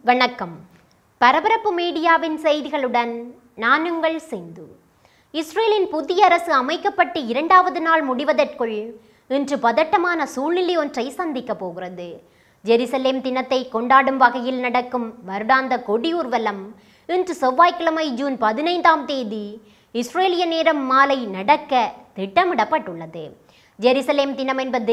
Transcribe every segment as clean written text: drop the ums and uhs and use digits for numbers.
வணக்கம். பரபரப்பு மீடியாவின் செய்திகளுடன் நான் உங்கள் சிந்து. இஸ்ரேலின் புதிய அரசு அமைக்கப்பட்டு 2வது நாள் முடிவதற்குள் இன்று பதட்டமான சூழ்நிலை ஒன்றை சந்திக்க போகிறது. ஜெருசலேம் தினத்தை கொண்டாடும் வகையில் நடக்கும் வருடாந்த கொடி ஊர்வலம் இன்று செவ்வாய்க்கிழமை ஜூன் 15ஆம் தேதி இஸ்ரேலிய நேரம் மாலை நடக்க திட்டமிடப்பட்டுள்ளது. ஜெருசலேம் தினம் என்பது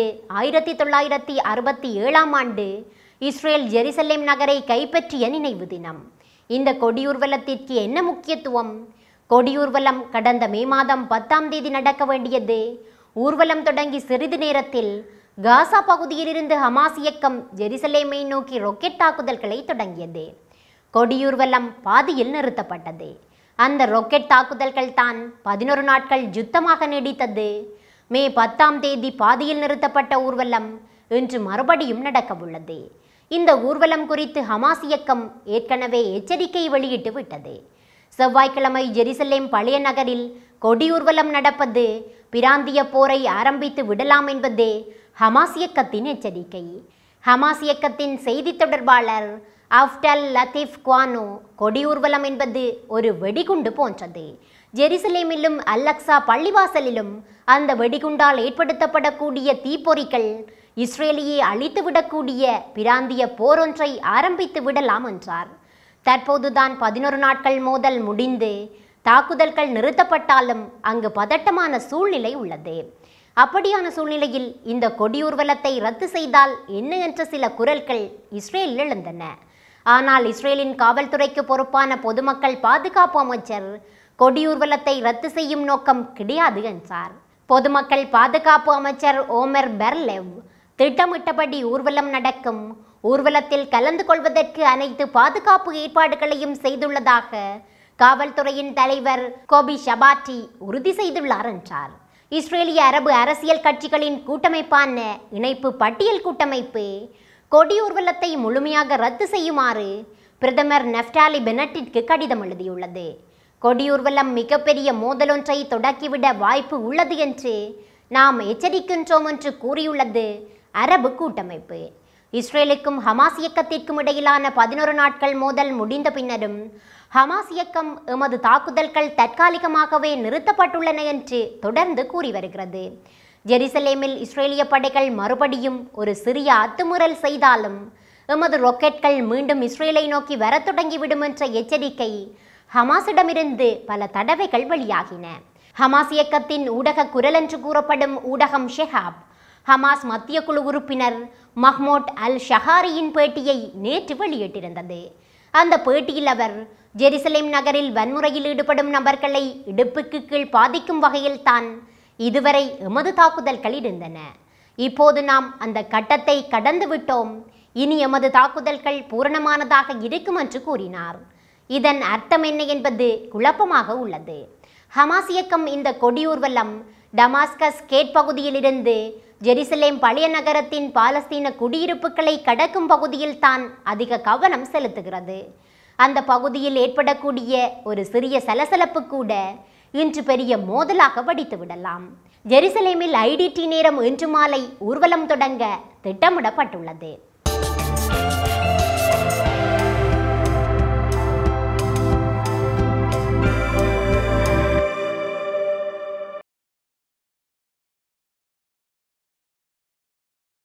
1967ஆம் ஆண்டு இஸ்ரேல் ஜெருசலேம் நகரை கைப்பற்றிய நினைவு தினம். இந்த கொடியூர்வலத்திற்கு என்ன முக்கியத்துவம்? கொடியூர்வலம் கடந்த மே மாதம் 10ஆம் தேதி நடக்க வேண்டியது. ஊர்வலம் தொடங்கி சிறிது நேரத்தில் காசா பகுதியிலிருந்து ஹமாஸ் இயக்கம் ஜெருசலேமை நோக்கி ராக்கெட் தாக்குதல்களை தொடங்கியது. கொடியூர்வலம் பாதியில் நிறுத்தப்பட்டது. அந்த ராக்கெட் தாக்குதல்கள் தான் 11 நாட்கள் யுத்தமாக நீடித்தது. மே 10ஆம் தேதி பாதியில் நிறுத்தப்பட்ட ஊர்வலம் இன்று மறுபடியும் நடக்கவுள்ளது. இந்த ஊர்வலம் குறித்து ஹமாஸ் இயக்கம் ஏற்கனவே எச்சரிக்கை வெளியிட்டு விட்டது. செவ்வாய்க்கிழமை ஜெருசலேம் பழைய நகரில் கொடியூர்வலம் நடப்பது பிராந்திய போரை ஆரம்பித்து விடலாம் என்பதே ஹமாஸ் இயக்கத்தின் எச்சரிக்கை. ஹமாஸ் இயக்கத்தின் செய்தி தொடர்பாளர் அப்டல் லத்தீப் குவானோ, கொடியூர்வலம் என்பது ஒரு வெடிகுண்டு போன்றது. ஜெருசலேமிலும் அல்-அக்ஸா பள்ளிவாசலிலும் அந்த வெடிகுண்டால் ஏற்படுத்தப்படக்கூடிய தீப்பொறிகள் இஸ்ரேலியை அழித்துவிடக்கூடிய பிராந்திய போர் ஒன்றை ஆரம்பித்து விடலாம் என்றார். தற்போதுதான் 11 நாட்கள் மோதல் முடிந்து தாக்குதல்கள் நிறுத்தப்பட்டாலும் அங்கு பதட்டமான சூழ்நிலை உள்ளது. அப்படியான சூழ்நிலையில் இந்த கொடியூர்வலத்தை ரத்து செய்தால் என்ன என்ற சில குரல்கள் இஸ்ரேலில் எழுந்தன. ஆனால் இஸ்ரேலின் காவல்துறைக்கு பொறுப்பான பொதுமக்கள் பாதுகாப்பு அமைச்சர் கொடியூர்வலத்தை ரத்து செய்யும் நோக்கம் கிடையாது என்றார். பொதுமக்கள் பாதுகாப்பு அமைச்சர் ஓமர் பெர்லெவ் திட்டமிட்டபடி ஊர்வலம் நடக்கும். ஊர்வலத்தில் கலந்து கொள்வதற்கு அனைத்து பாதுகாப்பு ஏற்பாடுகளையும் செய்துள்ளதாக காவல்துறையின் தலைவர் கோபி ஷபாட்டி உறுதி செய்துள்ளார் என்றார். இஸ்ரேலிய அரபு அரசியல் கட்சிகளின் கூட்டமைப்பான இணைப்பு பட்டியல் கூட்டமைப்பு கொடியூர்வலத்தை முழுமையாக ரத்து செய்யுமாறு பிரதமர் நெஃப்டாலி பென்னட்டிற்கு கடிதம் எழுதியுள்ளது. கொடியூர்வலம் மிகப்பெரிய மோதலொன்றை தொடக்கிவிட வாய்ப்பு உள்ளது என்று நாம் எச்சரிக்கின்றோம் என்று கூறியுள்ளது அரபு கூட்டமைப்பு. இஸ்ரேலுக்கும் ஹமாஸ் இயக்கத்திற்கும் இடையிலான 11 நாட்கள் மோதல் முடிந்த பின்னரும் ஹமாஸ் இயக்கம் எமது தாக்குதல்கள் தற்காலிகமாகவே நிறுத்தப்பட்டுள்ளன என்று தொடர்ந்து கூறி வருகிறது. ஜெருசலேமில் இஸ்ரேலிய படைகள் மறுபடியும் ஒரு சிறிய அத்துமுறல் செய்தாலும் எமது ராக்கெட்கள் மீண்டும் இஸ்ரேலை நோக்கி வர தொடங்கிவிடும் என்ற எச்சரிக்கை ஹமாஸிடமிருந்து பல தடவைகள் வெளியாகின. ஹமாஸ் இயக்கத்தின் ஊடக குரல் என்று கூறப்படும் ஊடகம் ஷெஹாப் ஹமாஸ் மத்திய குழு உறுப்பினர் மஹ்மூத் அல் ஷஹாரியின் பேட்டியை நேற்று வெளியிட்டிருந்தது. அந்த பேட்டியில் அவர் ஜெருசலேம் நகரில் வன்முறையில் ஈடுபடும் நபர்களை இடுப்புக்கு கீழ் பாதிக்கும் வகையில் தான் இதுவரை எமது தாக்குதல்கள் இருந்தன. இப்போது நாம் அந்த கட்டத்தை கடந்து விட்டோம். இனி எமது தாக்குதல்கள் பூரணமானதாக இருக்கும் என்று கூறினார். இதன் அர்த்தம் என்ன என்பது குழப்பமாக உள்ளது. ஹமாஸ் இயக்கம் இந்த கொடியூர்வலம் டமாஸ்கஸ் கேட் பகுதியிலிருந்து ஜெருசலேம் பழைய நகரத்தின் பாலஸ்தீன குடியிருப்புகளை கடக்கும் பகுதியில் தான் அதிக கவனம் செலுத்துகிறது. அந்த பகுதியில் ஏற்படக்கூடிய ஒரு சிறிய சலசலப்பு கூட இன்று பெரிய மோதலாக வடித்து விடலாம். ஜெருசலேமில் IDT நேரம் இன்று மாலை ஊர்வலம் தொடங்க திட்டமிடப்பட்டுள்ளது.